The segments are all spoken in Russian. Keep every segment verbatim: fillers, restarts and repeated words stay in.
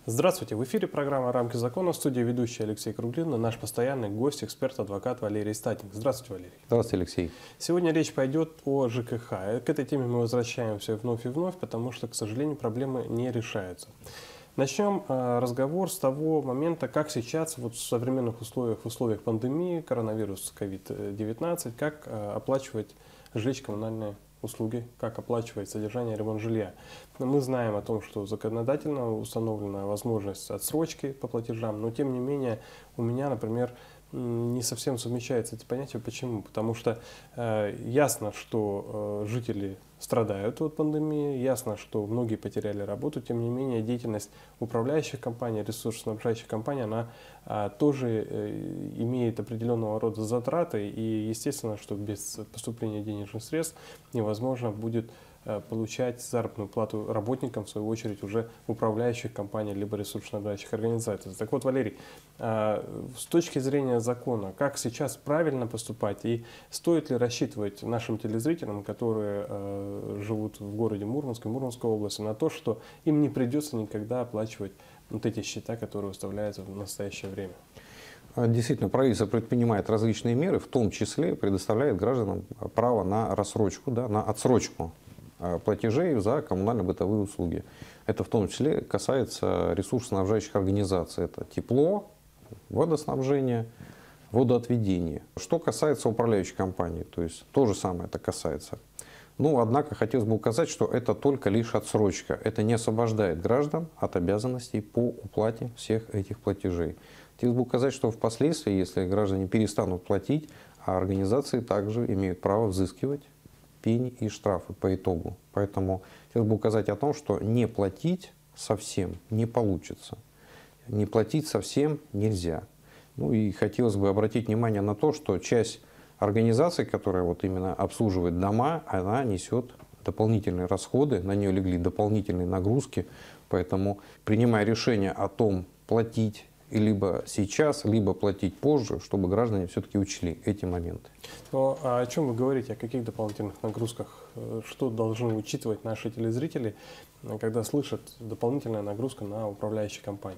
Здравствуйте! В эфире программа «Рамки закона», в студии ведущий Алексей Круглин, наш постоянный гость, эксперт, адвокат Валерий Статник. Здравствуйте, Валерий. Здравствуйте, Алексей. Сегодня речь пойдет о ЖКХ. К этой теме мы возвращаемся вновь и вновь, потому что, к сожалению, проблемы не решаются. Начнем э, разговор с того момента, как сейчас вот в современных условиях, в условиях пандемии, коронавирус ковид девятнадцать, как э, оплачивать жилищно-коммунальные услуги, как оплачивать содержание и ремонт жилья. Мы знаем о том, что законодательно установлена возможность отсрочки по платежам, но тем не менее у меня, например, не совсем совмещаются эти понятия. Почему? Потому что э, ясно, что э, жители страдают от пандемии, ясно, что многие потеряли работу, тем не менее деятельность управляющих компаний, ресурсоснабжающих компаний, она э, тоже э, имеет определенного рода затраты, и естественно, что без поступления денежных средств невозможно будет получать заработную плату работникам, в свою очередь, уже управляющих компаний либо ресурсоснабжающих организаций. Так вот, Валерий, с точки зрения закона, как сейчас правильно поступать и стоит ли рассчитывать нашим телезрителям, которые живут в городе Мурманске, Мурманской области, на то, что им не придется никогда оплачивать вот эти счета, которые выставляются в настоящее время? Действительно, правительство предпринимает различные меры, в том числе предоставляет гражданам право на рассрочку, да, на отсрочку платежей за коммунально-бытовые услуги. Это в том числе касается ресурсоснабжающих организаций. Это тепло, водоснабжение, водоотведение. Что касается управляющей компании, то есть то же самое это касается. Ну, однако, хотелось бы указать, что это только лишь отсрочка. Это не освобождает граждан от обязанностей по уплате всех этих платежей. Хотелось бы указать, что впоследствии, если граждане перестанут платить, а организации также имеют право взыскивать пени и штрафы по итогу. Поэтому хотел бы указать о том, что не платить совсем не получится. Не платить совсем нельзя. Ну и хотелось бы обратить внимание на то, что часть организаций, которая вот именно обслуживает дома, она несет дополнительные расходы, на нее легли дополнительные нагрузки. Поэтому, принимая решение о том, платить либо сейчас, либо платить позже, чтобы граждане все-таки учли эти моменты. Но а о чем вы говорите, о каких дополнительных нагрузках? Что должны учитывать наши телезрители, когда слышат дополнительная нагрузка на управляющие компании?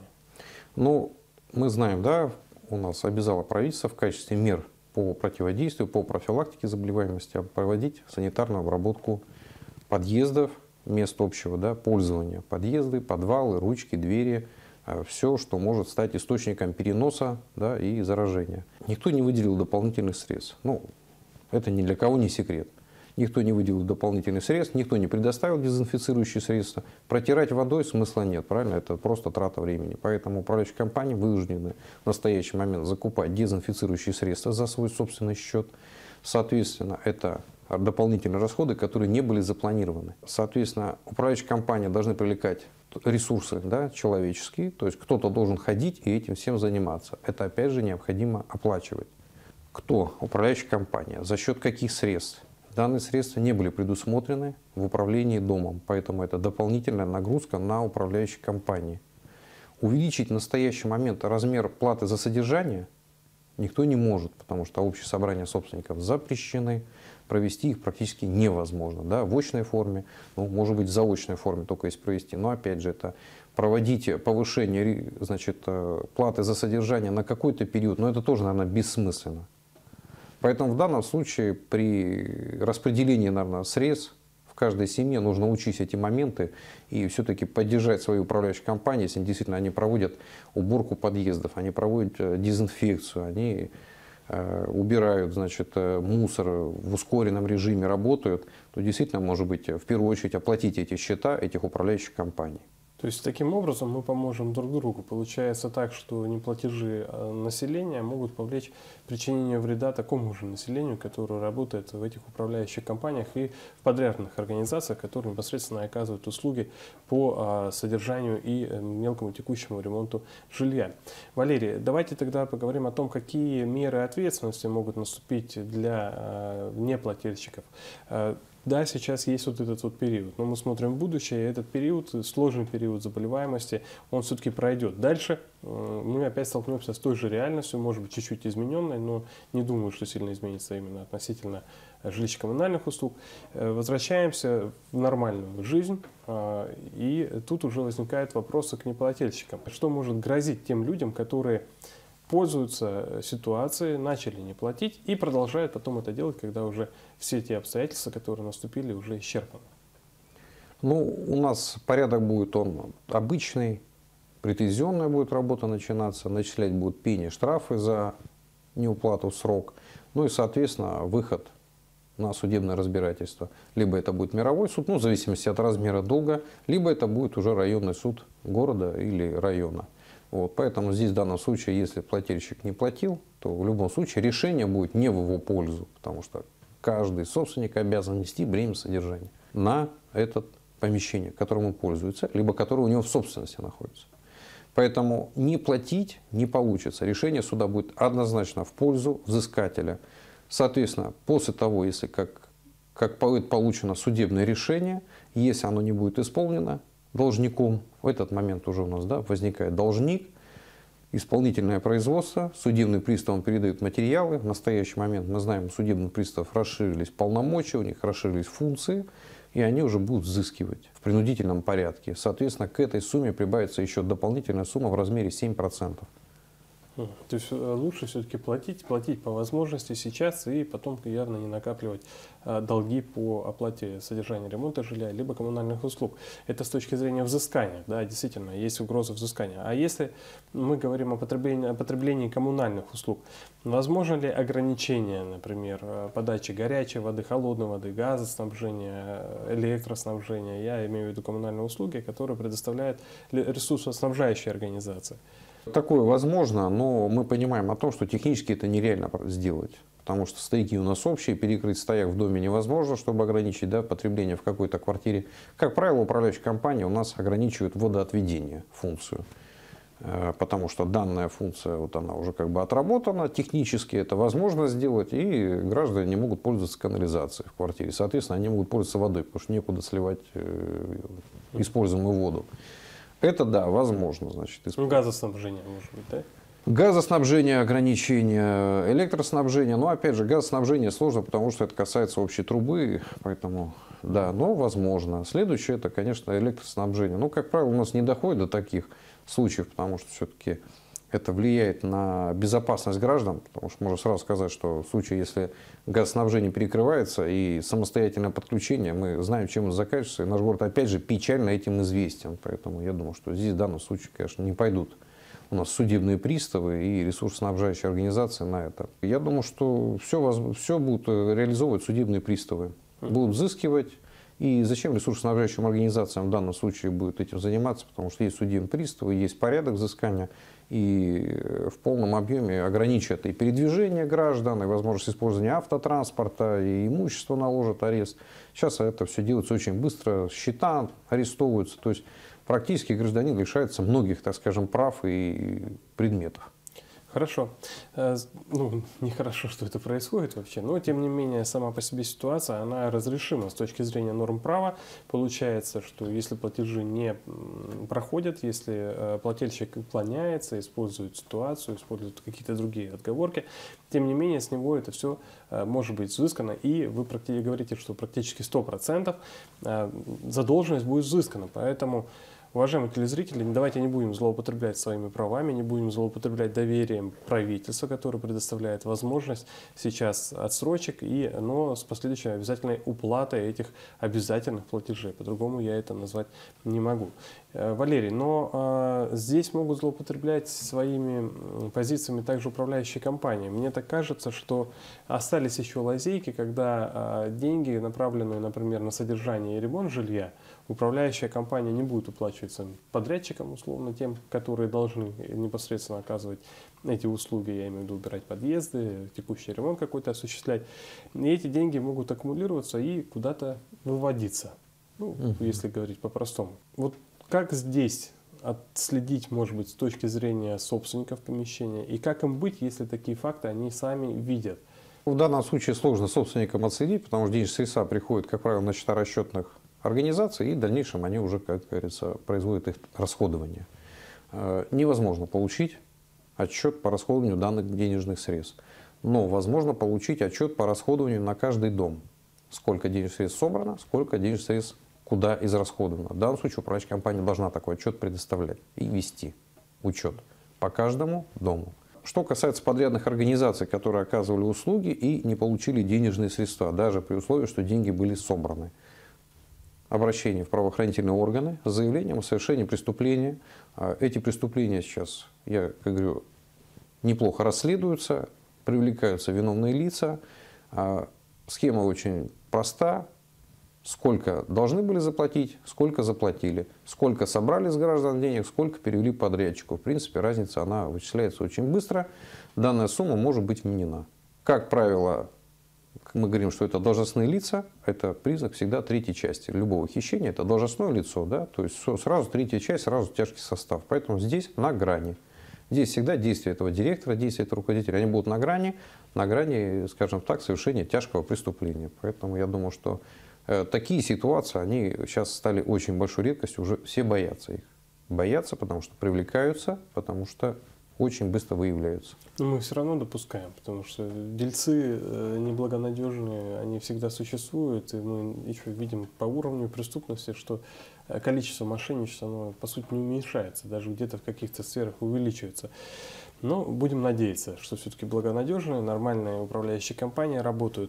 Ну, мы знаем, да, у нас обязало правительство в качестве мер по противодействию, по профилактике заболеваемости проводить санитарную обработку подъездов, мест общего, да, пользования. Подъезды, подвалы, ручки, двери. Все, что может стать источником переноса, да, и заражения. Никто не выделил дополнительных средств. Ну, это ни для кого не секрет. Никто не выделил дополнительных средств, никто не предоставил дезинфицирующие средства. Протирать водой смысла нет, правильно? Это просто трата времени. Поэтому управляющие компании вынуждены в настоящий момент закупать дезинфицирующие средства за свой собственный счет. Соответственно, это дополнительные расходы, которые не были запланированы. Соответственно, управляющие компании должны привлекать ресурсы, да, человеческие, то есть кто-то должен ходить и этим всем заниматься. Это опять же необходимо оплачивать. Кто? Управляющая компания. За счет каких средств? Данные средства не были предусмотрены в управлении домом, поэтому это дополнительная нагрузка на управляющие компании. Увеличить в настоящий момент размер платы за содержание никто не может, потому что общие собрания собственников запрещены, провести их практически невозможно. Да, в очной форме, ну, может быть, в заочной форме только есть провести, но опять же, это проводить повышение, значит, платы за содержание на какой-то период, но это тоже, наверное, бессмысленно. Поэтому в данном случае при распределении, наверное, средств в каждой семье нужно учесть эти моменты и все-таки поддержать свои управляющие компании, если действительно они проводят уборку подъездов, они проводят дезинфекцию, они э, убирают, значит, мусор в ускоренном режиме, работают, то действительно, может быть, в первую очередь оплатить эти счета этих управляющих компаний. То есть таким образом мы поможем друг другу. Получается так, что неплатежи населения могут повлечь причинение вреда такому же населению, которое работает в этих управляющих компаниях и в подрядных организациях, которые непосредственно оказывают услуги по содержанию и мелкому текущему ремонту жилья. Валерий, давайте тогда поговорим о том, какие меры ответственности могут наступить для неплательщиков. Да, сейчас есть вот этот вот период, но мы смотрим в будущее, и этот период, сложный период заболеваемости, он все-таки пройдет. Дальше э, мы опять столкнемся с той же реальностью, может быть, чуть-чуть измененной, но не думаю, что сильно изменится именно относительно жилищно-коммунальных услуг. Э, возвращаемся в нормальную жизнь, э, и тут уже возникают вопросы к неплательщикам. Что может грозить тем людям, которые пользуются ситуацией, начали не платить и продолжают потом это делать, когда уже все те обстоятельства, которые наступили, уже исчерпаны? Ну, у нас порядок будет он обычный, претензионная будет работа начинаться, начислять будут пени, штрафы за неуплату в срок, ну и, соответственно, выход на судебное разбирательство. Либо это будет мировой суд, ну, в зависимости от размера долга, либо это будет уже районный суд города или района. Вот, поэтому здесь в данном случае, если плательщик не платил, то в любом случае решение будет не в его пользу, потому что каждый собственник обязан нести бремя содержания на это помещение, которым он пользуется, либо которое у него в собственности находится. Поэтому не платить не получится. Решение суда будет однозначно в пользу взыскателя. Соответственно, после того, если как, как будет получено судебное решение, если оно не будет исполнено должником, в этот момент уже у нас, да, возникает должник, исполнительное производство, судебный пристав передает материалы. В настоящий момент мы знаем, у судебных приставов расширились полномочия, у них расширились функции, и они уже будут взыскивать в принудительном порядке. Соответственно, к этой сумме прибавится еще дополнительная сумма в размере семь процентов. То есть лучше все-таки платить, платить по возможности сейчас и потом явно не накапливать а, долги по оплате содержания ремонта жилья, либо коммунальных услуг. Это с точки зрения взыскания, да, действительно, есть угроза взыскания. А если мы говорим о потреблении, о потреблении коммунальных услуг, возможно ли ограничение, например, подачи горячей воды, холодной воды, газоснабжения, электроснабжения, я имею в виду коммунальные услуги, которые предоставляет ресурсоснабжающая организация? Такое возможно, но мы понимаем о том, что технически это нереально сделать. Потому что стояки у нас общие, перекрыть стояк в доме невозможно, чтобы ограничить, да, потребление в какой-то квартире. Как правило, управляющая компания у нас ограничивает водоотведение функцию. Потому что данная функция, вот она уже как бы отработана, технически это возможно сделать, и граждане не могут пользоваться канализацией в квартире. Соответственно, они могут пользоваться водой, потому что некуда сливать используемую воду. Это, да, возможно, значит. Ну, газоснабжение, может быть, да? Газоснабжение, ограничения, электроснабжение. Но, опять же, газоснабжение сложно, потому что это касается общей трубы, поэтому, да, но возможно. Следующее, это, конечно, электроснабжение. Ну, как правило, у нас не доходит до таких случаев, потому что все-таки это влияет на безопасность граждан, потому что можно сразу сказать, что в случае, если газоснабжение перекрывается и самостоятельное подключение, мы знаем, чем это заканчивается, и наш город, опять же, печально этим известен. Поэтому я думаю, что здесь в данном случае, конечно, не пойдут у нас судебные приставы и ресурсоснабжающие организации на это. Я думаю, что все, все будут реализовывать судебные приставы, будут взыскивать. И зачем ресурсоснабжающим организациям в данном случае будет этим заниматься, потому что есть судебные приставы, есть порядок взыскания, и в полном объеме ограничат и передвижение граждан, и возможность использования автотранспорта, и имущество наложат арест. Сейчас это все делается очень быстро, счета арестовываются, то есть практически гражданин лишается многих, так скажем, прав и предметов. Хорошо. Ну, нехорошо, что это происходит вообще, но тем не менее сама по себе ситуация, она разрешима с точки зрения норм права. Получается, что если платежи не проходят, если плательщик уклоняется, использует ситуацию, использует какие-то другие отговорки, тем не менее с него это все может быть взыскано, и вы говорите, что практически сто процентов задолженность будет взыскана, поэтому... Уважаемые телезрители, давайте не будем злоупотреблять своими правами, не будем злоупотреблять доверием правительства, которое предоставляет возможность сейчас отсрочек, и, но с последующей обязательной уплатой этих обязательных платежей. По-другому я это назвать не могу. Валерий, но а, здесь могут злоупотреблять своими позициями также управляющие компании. Мне так кажется, что остались еще лазейки, когда а, деньги, направленные, например, на содержание и ремонт жилья, управляющая компания не будет уплачивать своим подрядчикам, условно, тем, которые должны непосредственно оказывать эти услуги, я имею в виду убирать подъезды, текущий ремонт какой-то осуществлять. И эти деньги могут аккумулироваться и куда-то выводиться, ну, угу. если говорить по-простому. Вот как здесь отследить, может быть, с точки зрения собственников помещения, и как им быть, если такие факты они сами видят? В данном случае сложно собственникам отследить, потому что денежные средства приходят, как правило, на счета расчетных организаций, и в дальнейшем они уже, как говорится, производят их расходование. Невозможно получить отчет по расходованию данных денежных средств. Но возможно получить отчет по расходованию на каждый дом. Сколько денежных средств собрано, сколько денежных средств куда израсходовано. В данном случае управляющая компания должна такой отчет предоставлять и вести учет по каждому дому. Что касается подрядных организаций, которые оказывали услуги и не получили денежные средства, даже при условии, что деньги были собраны. Обращение в правоохранительные органы с заявлением о совершении преступления. Эти преступления сейчас, я как говорю, неплохо расследуются, привлекаются виновные лица. Схема очень проста. Сколько должны были заплатить, сколько заплатили. Сколько собрали с граждан денег, сколько перевели подрядчику. В принципе, разница она вычисляется очень быстро. Данная сумма может быть вменена. Как правило, мы говорим, что это должностные лица. Это признак всегда третьей части любого хищения. Это должностное лицо, да? То есть сразу третья часть, сразу тяжкий состав. Поэтому здесь на грани. Здесь всегда действия этого директора, действия этого руководителя, они будут на грани, на грани, скажем так, совершения тяжкого преступления. Поэтому я думаю, что э, такие ситуации, они сейчас стали очень большой редкостью, уже все боятся их. Боятся, потому что привлекаются, потому что очень быстро выявляются. Но мы все равно допускаем, потому что дельцы э, неблагонадежные, они всегда существуют, и мы еще видим по уровню преступности, что количество мошенничества, оно, по сути, не уменьшается, даже где-то в каких-то сферах увеличивается. Но будем надеяться, что все-таки благонадежные, нормальные управляющие компании работают.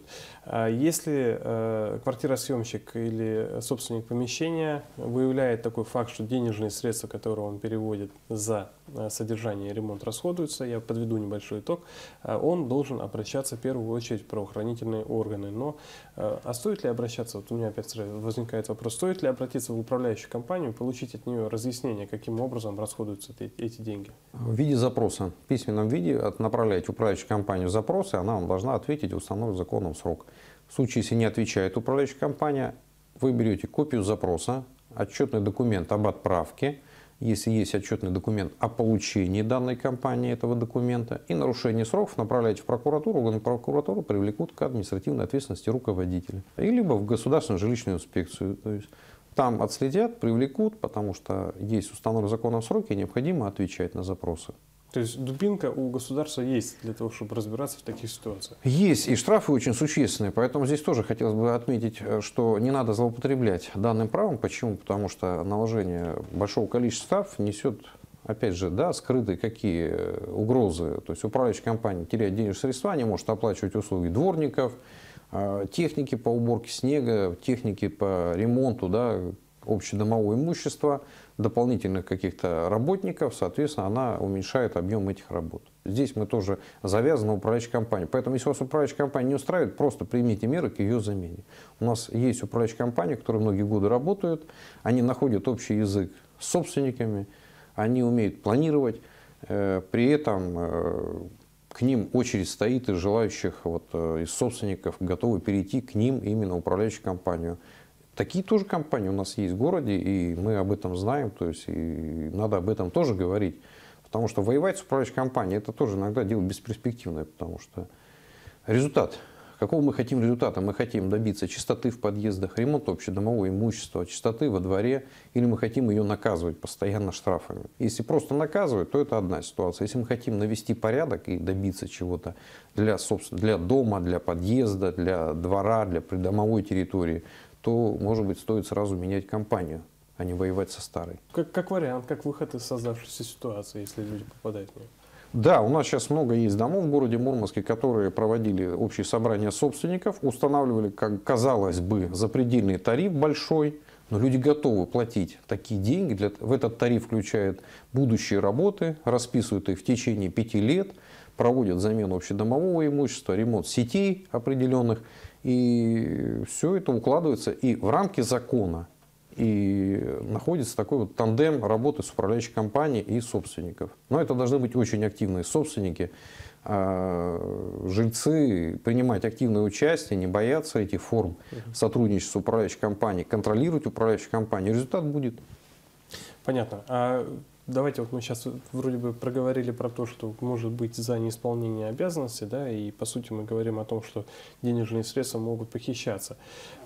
Если э, квартиросъемщик или собственник помещения выявляет такой факт, что денежные средства, которые он переводит за содержание и ремонт, расходуются, я подведу небольшой итог, он должен обращаться в первую очередь в правоохранительные органы. Но а стоит ли обращаться, вот у меня опять возникает вопрос, стоит ли обратиться в управляющую компанию, получить от нее разъяснение, каким образом расходуются эти деньги? В виде запроса, в письменном виде направляете в управляющую компанию запросы, она вам должна ответить в установленный законом срок. В случае, если не отвечает управляющая компания, вы берете копию запроса, отчетный документ об отправке, если есть отчетный документ о получении данной компании этого документа, и нарушение сроков направляете в прокуратуру, органы прокуратуры привлекут к административной ответственности руководителя. И либо в государственную жилищную инспекцию. То есть там отследят, привлекут, потому что есть установленные законом сроки, и необходимо отвечать на запросы. То есть дубинка у государства есть для того, чтобы разбираться в таких ситуациях? Есть, и штрафы очень существенные. Поэтому здесь тоже хотелось бы отметить, что не надо злоупотреблять данным правом. Почему? Потому что наложение большого количества штрафов несет, опять же, да, скрытые какие угрозы. То есть управляющая компания теряет денежные средства, не может оплачивать услуги дворников, техники по уборке снега, техники по ремонту, да, общедомового имущества, дополнительных каких-то работников, соответственно, она уменьшает объем этих работ. Здесь мы тоже завязаны на управляющей компании. Поэтому, если вас управляющая компания не устраивает, просто примите меры к ее замене. У нас есть управляющие компании, которые многие годы работают, они находят общий язык с собственниками, они умеют планировать, при этом к ним очередь стоит из желающих, вот, из собственников, готовы перейти к ним именно в управляющую компанию. Такие тоже компании у нас есть в городе, и мы об этом знаем, то есть и надо об этом тоже говорить. Потому что воевать с управляющей компанией — это тоже иногда дело бесперспективное, потому что результат, какого мы хотим результата? Мы хотим добиться чистоты в подъездах, ремонта общедомового имущества, чистоты во дворе, или мы хотим ее наказывать постоянно штрафами? Если просто наказывать, то это одна ситуация. Если мы хотим навести порядок и добиться чего-то для, собственно, для дома, для подъезда, для двора, для придомовой территории, то, может быть, стоит сразу менять компанию, а не воевать со старой. Как, как вариант, как выход из создавшейся ситуации, если люди попадают в нее? Да, у нас сейчас много есть домов в городе Мурманске, которые проводили общие собрания собственников, устанавливали, как казалось бы, запредельный тариф большой, но люди готовы платить такие деньги. Для, в этот тариф включают будущие работы, расписывают их в течение пяти лет, проводят замену общедомового имущества, ремонт сетей определенных. И все это укладывается и в рамки закона. И находится такой вот тандем работы с управляющей компанией и собственников. Но это должны быть очень активные собственники, жильцы, принимать активное участие, не бояться этих форм сотрудничества с управляющей компанией, контролировать управляющую компанию. Результат будет. Понятно. А давайте вот мы сейчас вроде бы проговорили про то, что может быть за неисполнение обязанностей, да, и по сути мы говорим о том, что денежные средства могут похищаться.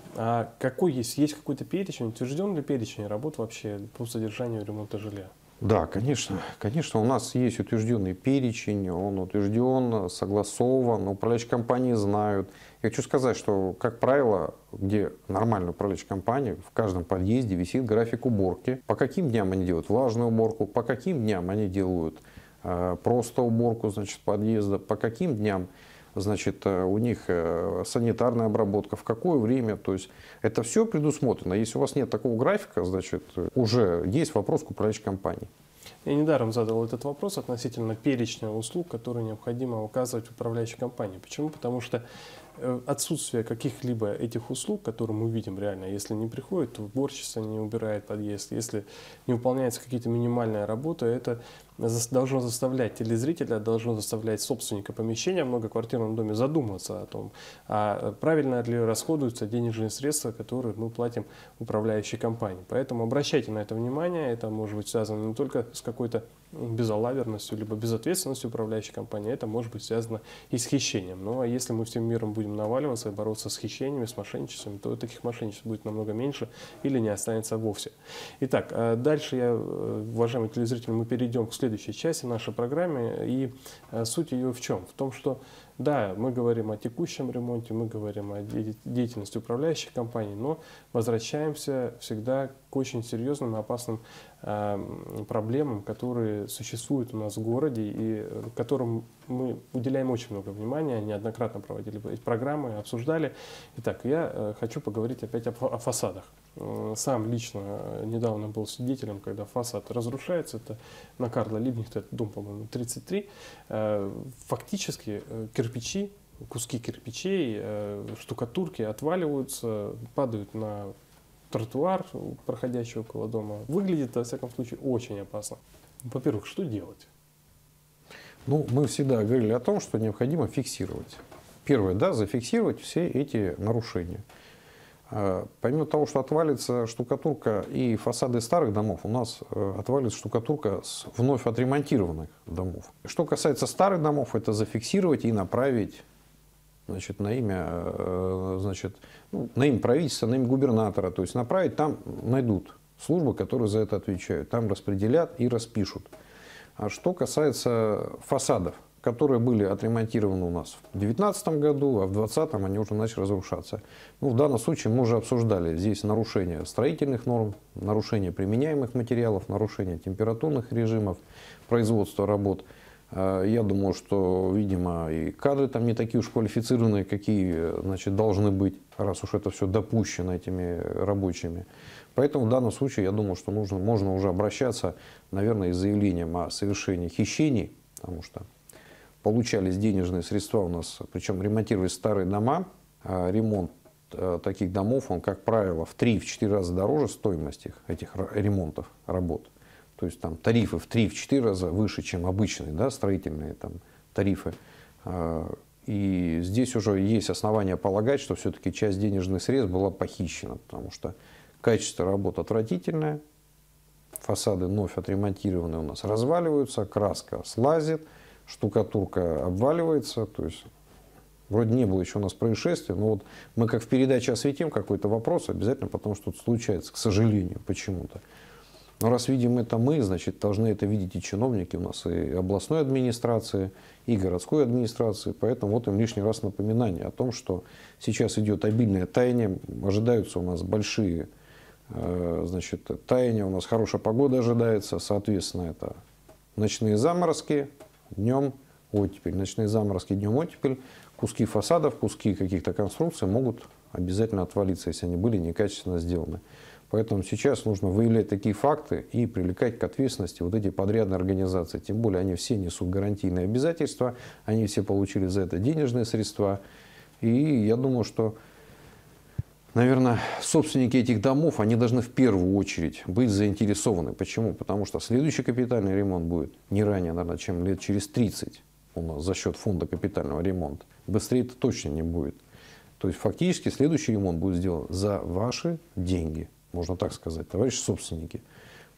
А какой есть, есть какой-то перечень, утвержден ли перечень работ вообще по содержанию ремонта жилья? Да, конечно, конечно, у нас есть утвержденный перечень, он утвержден, согласован, управляющие компании знают. Я хочу сказать, что, как правило, где нормальная управляющая компания, в каждом подъезде висит график уборки. По каким дням они делают влажную уборку, по каким дням они делают э, просто уборку, значит, подъезда, по каким дням, значит, у них э, санитарная обработка, в какое время. То есть это все предусмотрено. Если у вас нет такого графика, значит, уже есть вопрос к управляющей компании. Я недаром задал этот вопрос относительно перечня услуг, которые необходимо указывать в управляющей компании. Почему? Потому что отсутствие каких-либо этих услуг, которые мы видим реально, если не приходит, то уборщица не убирает подъезд, если не выполняются какие-то минимальные работы, это должно заставлять телезрителя, должно заставлять собственника помещения в многоквартирном доме задуматься о том, а правильно ли расходуются денежные средства, которые мы платим управляющей компании. Поэтому обращайте на это внимание, это может быть связано не только с какой-то безалаберностью, либо безответственностью управляющей компании, это может быть связано и с хищением. Ну а если мы всем миром будем наваливаться и бороться с хищениями, с мошенничеством, то таких мошенничеств будет намного меньше или не останется вовсе. Итак, дальше, я, уважаемые телезрители, мы перейдем к следующей части нашей программы. И суть ее в чем? В том, что да, мы говорим о текущем ремонте, мы говорим о деятельности управляющих компаний, но возвращаемся всегда к очень серьезным и опасным э, проблемам, которые существуют у нас в городе и которым мы уделяем очень много внимания, неоднократно проводили эти программы, обсуждали. Итак, я э, хочу поговорить опять о, о фасадах. Сам лично недавно был свидетелем, когда фасад разрушается, это на Карла Либкнехта, это дом, по-моему, тридцать три, фактически кирпичи, куски кирпичей, штукатурки отваливаются, падают на тротуар, проходящий около дома. Выглядит, во всяком случае, очень опасно. Во-первых, что делать? Ну, мы всегда говорили о том, что необходимо фиксировать. Первое, да, зафиксировать все эти нарушения. Помимо того, что отвалится штукатурка и фасады старых домов, у нас отвалится штукатурка с вновь отремонтированных домов. Что касается старых домов, это зафиксировать и направить, значит, на имя, значит, ну, на имя правительства, на имя губернатора. То есть направить, там найдут службы, которые за это отвечают. Там распределят и распишут. А что касается фасадов, которые были отремонтированы у нас в две тысячи девятнадцатом году, а в две тысячи двадцатом они уже начали разрушаться. Ну, в данном случае мы уже обсуждали здесь нарушение строительных норм, нарушение применяемых материалов, нарушение температурных режимов, производства работ. Я думаю, что, видимо, и кадры там не такие уж квалифицированные, какие, значит, должны быть, раз уж это все допущено этими рабочими. Поэтому в данном случае, я думаю, что нужно, можно уже обращаться, наверное, с заявлением о совершении хищений, потому что получались денежные средства у нас, причем ремонтировались старые дома. Ремонт таких домов, он, как правило, в три-четыре раза дороже стоимость их, этих ремонтов, работ. То есть там тарифы в три-четыре раза выше, чем обычные, да, строительные там, тарифы. И здесь уже есть основания полагать, что все-таки часть денежных средств была похищена, потому что качество работ отвратительное, фасады вновь отремонтированные у нас разваливаются, краска слазит, штукатурка обваливается, то есть вроде не было еще у нас происшествия, но вот мы как в передаче осветим какой-то вопрос, обязательно потом что-то случается, к сожалению, почему-то. Но раз видим это мы, значит, должны это видеть и чиновники у нас, и областной администрации, и городской администрации, поэтому вот им лишний раз напоминание о том, что сейчас идет обильное таяние, ожидаются у нас большие, значит, таяния, у нас хорошая погода ожидается, соответственно, это ночные заморозки, днем оттепель. Ночные заморозки, днем оттепель. Куски фасадов, куски каких-то конструкций могут обязательно отвалиться, если они были некачественно сделаны. Поэтому сейчас нужно выявлять такие факты и привлекать к ответственности вот эти подрядные организации. Тем более они все несут гарантийные обязательства, они все получили за это денежные средства. И я думаю, что, наверное, собственники этих домов, они должны в первую очередь быть заинтересованы. Почему? Потому что следующий капитальный ремонт будет не ранее, наверное, чем лет через тридцать у нас за счет фонда капитального ремонта. Быстрее это точно не будет. То есть фактически следующий ремонт будет сделан за ваши деньги, можно так сказать, товарищи собственники.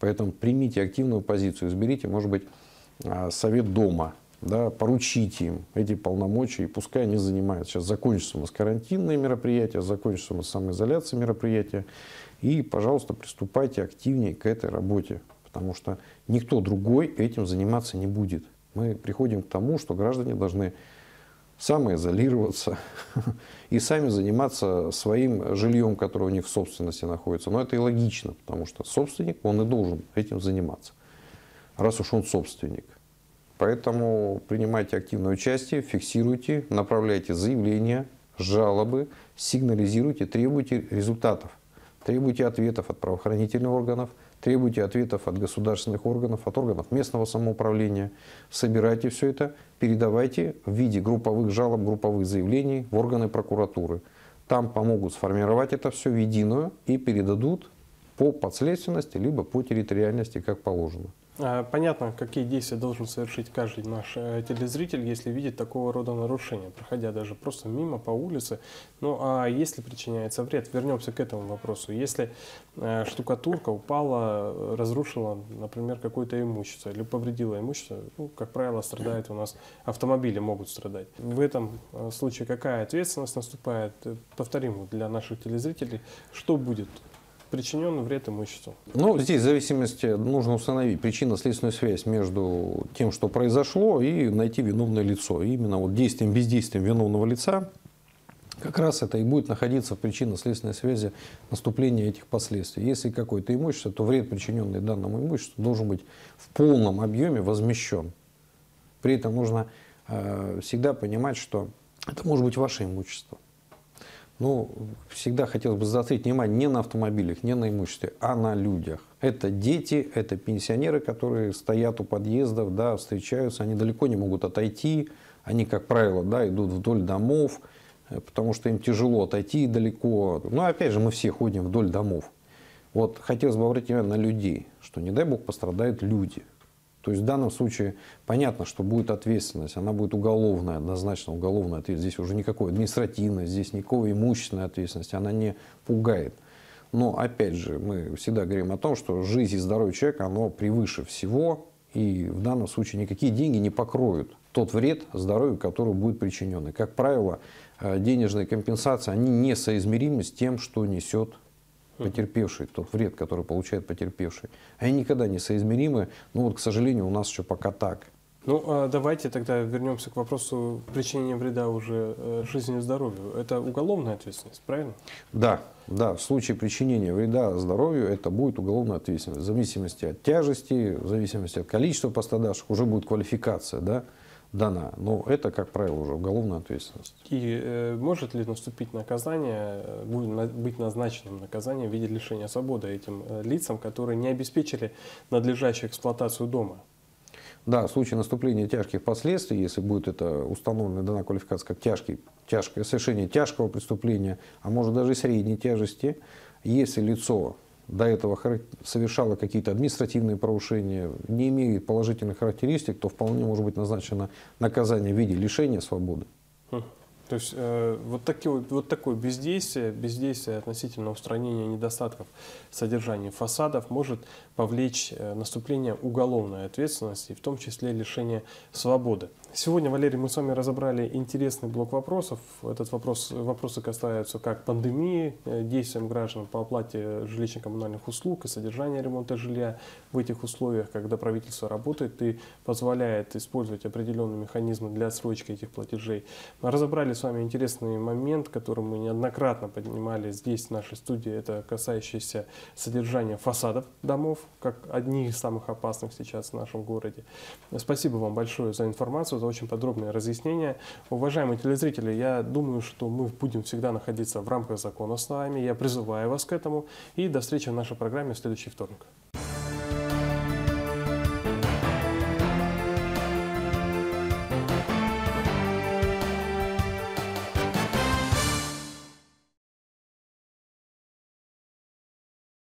Поэтому примите активную позицию, изберите, может быть, совет дома, да, поручите им эти полномочия, и пускай они занимаются. Сейчас закончатся у нас карантинные мероприятия, закончатся у нас самоизоляция мероприятия, и, пожалуйста, приступайте активнее к этой работе, потому что никто другой этим заниматься не будет. Мы приходим к тому, что граждане должны самоизолироваться и сами заниматься своим жильем, которое у них в собственности находится. Но это и логично, потому что собственник, он и должен этим заниматься, раз уж он собственник. Поэтому принимайте активное участие, фиксируйте, направляйте заявления, жалобы, сигнализируйте, требуйте результатов, требуйте ответов от правоохранительных органов, требуйте ответов от государственных органов, от органов местного самоуправления. Собирайте все это, передавайте в виде групповых жалоб, групповых заявлений в органы прокуратуры. Там помогут сформировать это все в единую и передадут по подследственности, либо по территориальности, как положено. Понятно, какие действия должен совершить каждый наш телезритель, если видит такого рода нарушения, проходя даже просто мимо по улице. Ну а если причиняется вред, вернемся к этому вопросу. Если штукатурка упала, разрушила, например, какое-то имущество или повредила имущество, ну, как правило, страдают у нас автомобили, могут страдать. В этом случае какая ответственность наступает? Повторим для наших телезрителей, что будет? Причинен вред имуществу. Ну, здесь в зависимости нужно установить причинно-следственную связь между тем, что произошло, и найти виновное лицо. И именно вот действием, бездействием виновного лица как раз это и будет находиться в причинно-следственной связи наступления этих последствий. Если какое-то имущество, то вред, причиненный данному имуществу, должен быть в полном объеме возмещен. При этом нужно э, всегда понимать, что это может быть ваше имущество. Ну, всегда хотелось бы заострить внимание не на автомобилях, не на имуществе, а на людях. Это дети, это пенсионеры, которые стоят у подъездов, да, встречаются, они далеко не могут отойти, они, как правило, да, идут вдоль домов, потому что им тяжело отойти далеко. Но опять же, мы все ходим вдоль домов. Вот хотелось бы обратить внимание на людей, что, не дай бог, пострадают люди. То есть в данном случае понятно, что будет ответственность, она будет уголовная, однозначно уголовная ответственность. Здесь уже никакой административной, здесь никакой имущественной ответственности, она не пугает. Но опять же, мы всегда говорим о том, что жизнь и здоровье человека, оно превыше всего, и в данном случае никакие деньги не покроют тот вред здоровью, который будет причинен. И, как правило, денежные компенсации, они несоизмеримы с тем, что несет потерпевший, тот вред, который получает потерпевший. Они никогда не соизмеримы, но вот, к сожалению, у нас еще пока так. Ну, давайте тогда вернемся к вопросу причинения вреда уже жизни и здоровью. Это уголовная ответственность, правильно? Да, да, в случае причинения вреда здоровью это будет уголовная ответственность. В зависимости от тяжести, в зависимости от количества пострадавших уже будет квалификация, да, дана. Но это, как правило, уже уголовная ответственность. И э, может ли наступить наказание, будет на, быть назначенным наказание в виде лишения свободы этим э, лицам, которые не обеспечили надлежащую эксплуатацию дома? Да, в случае наступления тяжких последствий, если будет это установлена дана квалификация как тяжкий, тяжкое совершение тяжкого преступления, а может даже и средней тяжести, если лицо до этого совершало какие-то административные правонарушения, не имеет положительных характеристик, то вполне может быть назначено наказание в виде лишения свободы. То есть э, вот, такие, вот такое бездействие, бездействие относительно устранения недостатков содержания фасадов может повлечь э, наступление уголовной ответственности, в том числе лишение свободы. Сегодня, Валерий, мы с вами разобрали интересный блок вопросов. Этот вопрос, вопросы касаются как пандемии, э, действиям граждан по оплате жилищно-коммунальных услуг и содержания ремонта жилья в этих условиях, когда правительство работает и позволяет использовать определенные механизмы для отсрочки этих платежей. Мы разобрали с вами интересный момент, который мы неоднократно поднимали здесь, в нашей студии. Это касающийся содержания фасадов домов, как одни из самых опасных сейчас в нашем городе. Спасибо вам большое за информацию, за очень подробное разъяснение. Уважаемые телезрители, я думаю, что мы будем всегда находиться в рамках закона с вами. Я призываю вас к этому. И до встречи в нашей программе в следующий вторник.